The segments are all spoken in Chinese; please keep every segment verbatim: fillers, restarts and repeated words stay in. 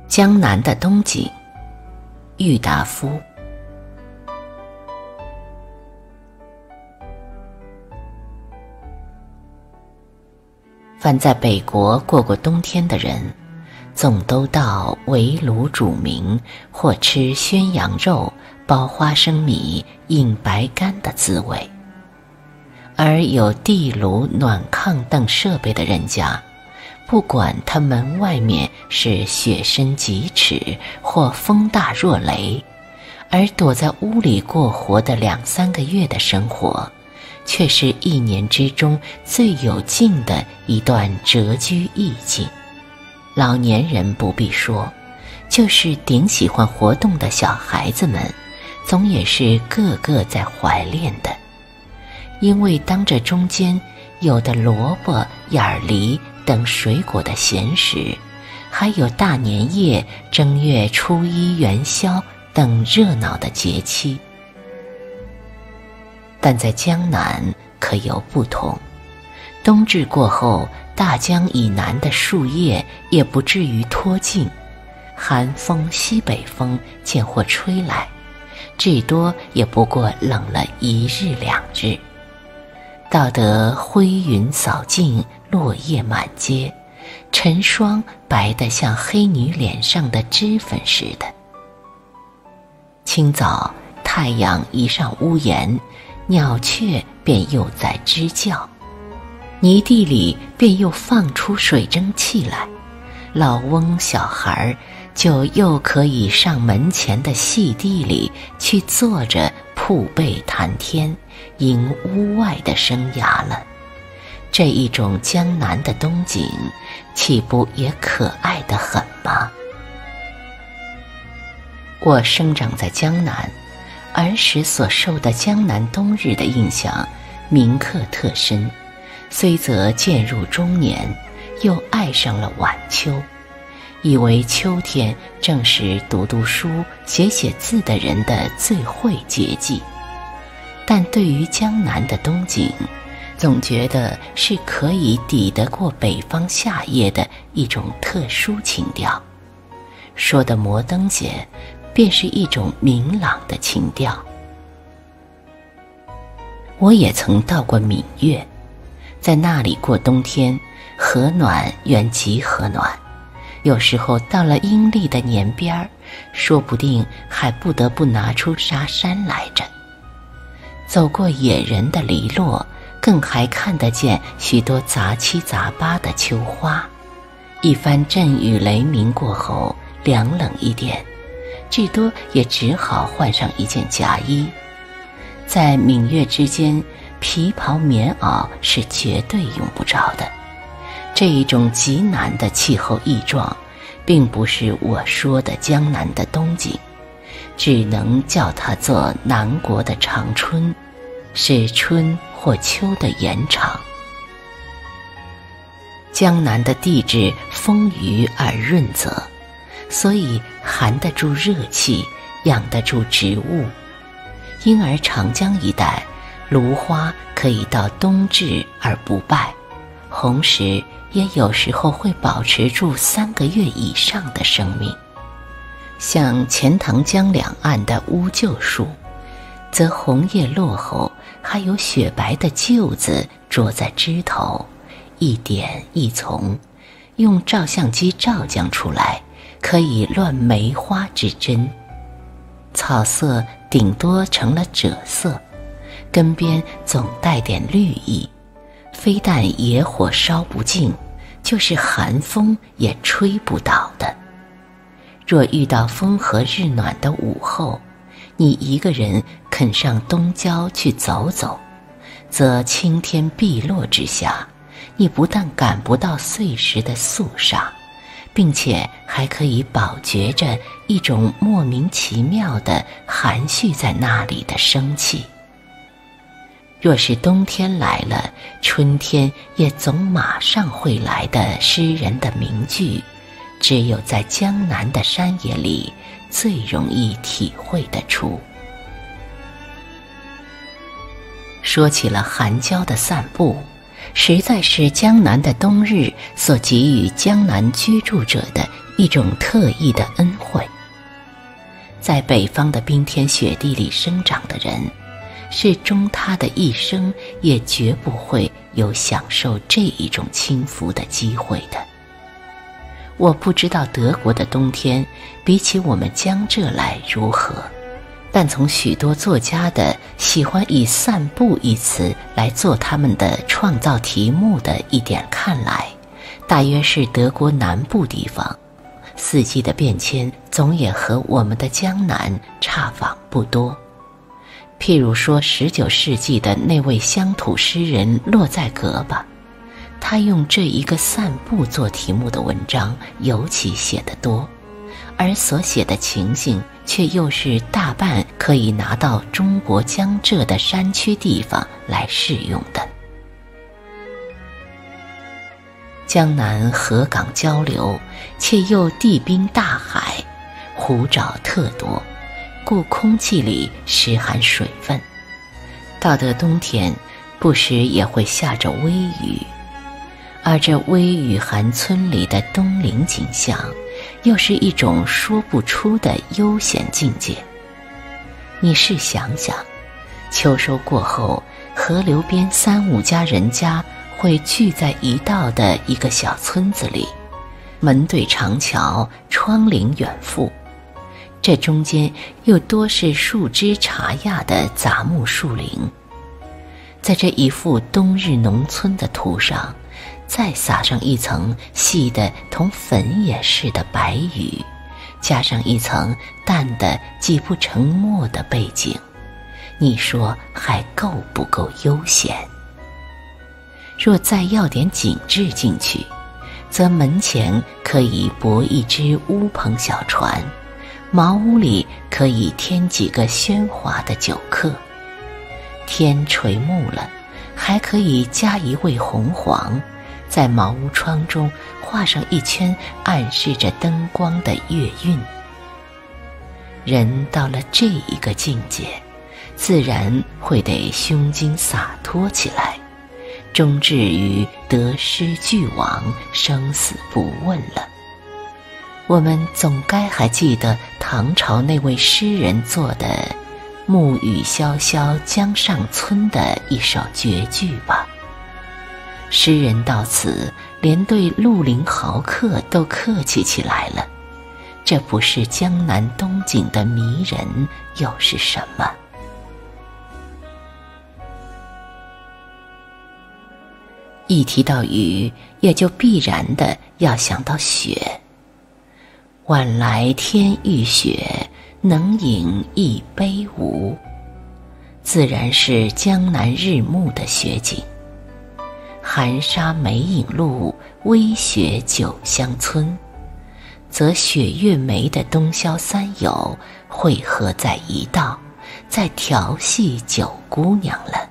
江南的冬景，郁达夫。凡在北国过过冬天的人，总都道围炉煮茗，或吃宣羊肉，包花生米，饮白干的滋味。而有地炉、暖炕等设备的人家，不管他门外面是雪深几尺，或风大若雷，而躲在屋里过活的两三个月的生活，却是一年之中最有劲的一段谪居意境。老年人不必说，就是顶喜欢活动的小孩子们，总也是个个在怀恋的。因为当这中间有的萝卜、眼梨等水果的闲时，还有大年夜、正月初一元宵等热闹的节期。但在江南可有不同，冬至过后，大江以南的树叶也不至于脱尽，寒风西北风渐或吹来，至多也不过冷了一日两日。到得灰云扫尽，落叶满街，晨霜白得像黑女脸上的脂粉似的。清早太阳一上屋檐，鸟雀便又在吱叫，泥地里便又放出水蒸气来，老翁小孩就又可以上门前的细地里去坐着铺被谈天，迎屋外的生涯了。这一种江南的冬景，岂不也可爱得很吗？我生长在江南，儿时所受的江南冬日的印象铭刻特深，虽则渐入中年，又爱上了晚秋，以为秋天正是读读书、写写字的人的最会节季。但对于江南的冬景，总觉得是可以抵得过北方夏夜的一种特殊情调。说的摩登些，便是一种明朗的情调。我也曾到过闽粤，在那里过冬天，和暖远极和暖，有时候到了阴历的年边儿，说不定还不得不拿出纱衫来着。走过野人的篱落，更还看得见许多杂七杂八的秋花。一番阵雨雷鸣过后，凉冷一点，至多也只好换上一件夹衣。在闽粤之间，皮袍棉袄是绝对用不着的。这一种极难的气候异状，并不是我说的江南的冬景，只能叫它做南国的长春，是春或秋的延长。江南的地质丰腴而润泽，所以含得住热气，养得住植物，因而长江一带芦花可以到冬至而不败，红石也有时候会保持住三个月以上的生命。像钱塘江两岸的乌桕树，则红叶落后，还有雪白的柩子着在枝头，一点一丛，用照相机照将出来，可以乱梅花之真。草色顶多成了赭色，根边总带点绿意，非但野火烧不尽，就是寒风也吹不倒的。若遇到风和日暖的午后，你一个人肯上东郊去走走，则青天碧落之下，你不但感不到碎石的肃杀，并且还可以饱觉着一种莫名其妙的含蓄在那里的生气。若是冬天来了，春天也总马上会来的诗人的名句，只有在江南的山野里最容易体会得出。说起了寒郊的散步，实在是江南的冬日所给予江南居住者的一种特异的恩惠。在北方的冰天雪地里生长的人，是终他的一生也绝不会有享受这一种轻浮的机会的。我不知道德国的冬天比起我们江浙来如何，但从许多作家的喜欢以散步一词来做他们的创造题目的一点看来，大约是德国南部地方四季的变迁总也和我们的江南差仿不多。譬如说十九世纪的那位乡土诗人洛在格吧，他用这一个散步做题目的文章尤其写得多，而所写的情形却又是大半可以拿到中国江浙的山区地方来适用的。江南河港交流，且又地滨大海，湖沼特多，故空气里时含水分。到得冬天，不时也会下着微雨，而这微雨寒村里的冬陵景象，又是一种说不出的悠闲境界。你试想想，秋收过后，河流边三五家人家会聚在一道的一个小村子里，门对长桥，窗棂远附，这中间又多是树枝茶桠的杂木树林。在这一幅冬日农村的图上，再撒上一层细的同粉也似的白雨，加上一层淡的几不成墨的背景，你说还够不够悠闲？若再要点景致进去，则门前可以泊一只乌篷小船，茅屋里可以添几个喧哗的酒客，天垂暮了，还可以加一位红黄，在茅屋窗中画上一圈暗示着灯光的月晕。人到了这一个境界，自然会得胸襟洒脱起来，终至于得失俱往，生死不问了。我们总该还记得唐朝那位诗人做的暮雨潇潇江上村的一首绝句吧。诗人到此连对绿林豪客都客气起来了，这不是江南冬景的迷人又是什么？一提到雨，也就必然的要想到雪。晚来天欲雪，能饮一杯无？自然是江南日暮的雪景。寒沙梅影路，微雪酒香村，则雪月梅的冬宵三友汇合在一道，在调戏九姑娘了。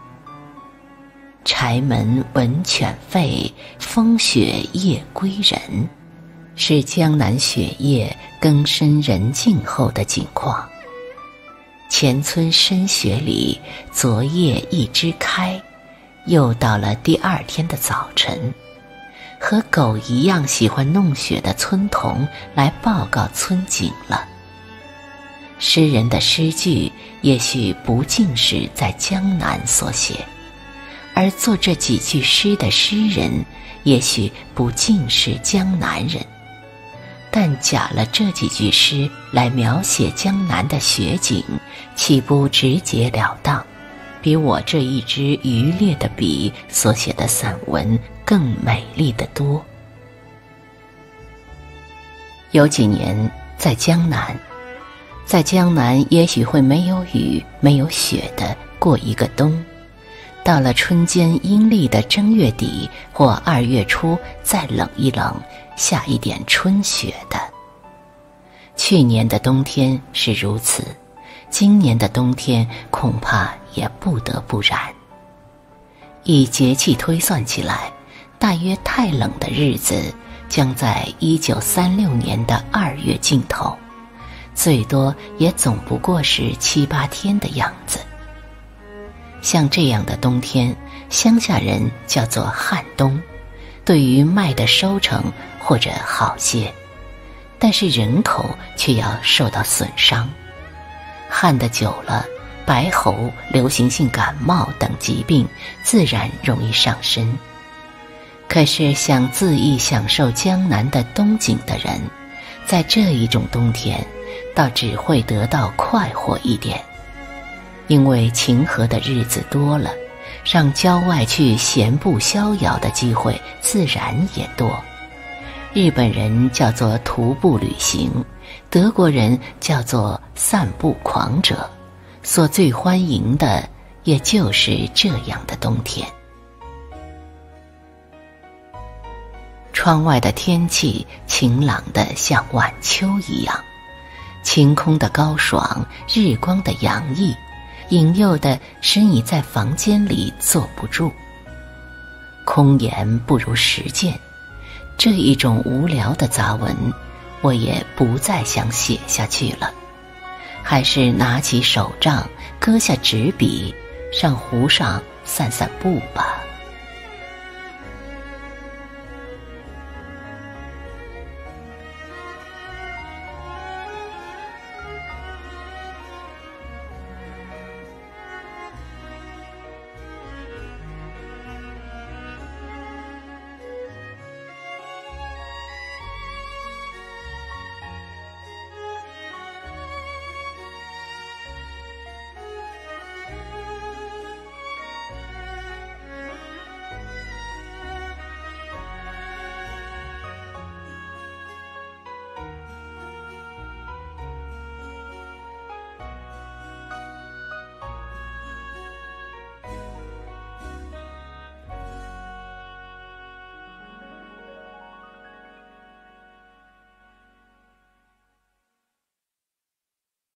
柴门闻犬吠，风雪夜归人，是江南雪夜更深人静后的景况。前村深雪里，昨夜一枝开，又到了第二天的早晨，和狗一样喜欢弄雪的村童来报告村景了。诗人的诗句也许不尽是在江南所写，而作这几句诗的诗人也许不尽是江南人，但假了这几句诗来描写江南的雪景，岂不直截了当，比我这一支渔猎的笔所写的散文更美丽得多。有几年在江南，在江南也许会没有雨没有雪的过一个冬，到了春间阴历的正月底或二月初再冷一冷，下一点春雪的。去年的冬天是如此，今年的冬天恐怕也不得不然。以节气推算起来，大约太冷的日子将在一九三六年的二月尽头，最多也总不过是七八天的样子。像这样的冬天，乡下人叫做旱冬，对于麦的收成或者好些， 但是人口却要受到损伤。旱得久了，白喉、流行性感冒等疾病自然容易上身。可是想恣意享受江南的冬景的人，在这一种冬天倒只会得到快活一点，因为晴和的日子多了，上郊外去闲步逍遥的机会自然也多。日本人叫做徒步旅行，德国人叫做散步狂者，所最欢迎的也就是这样的冬天。窗外的天气晴朗得像晚秋一样，晴空的高爽，日光的洋溢，引诱的使你在房间里坐不住。空言不如实践，这一种无聊的杂文，我也不再想写下去了，还是拿起手杖，搁下纸笔，上湖上散散步吧。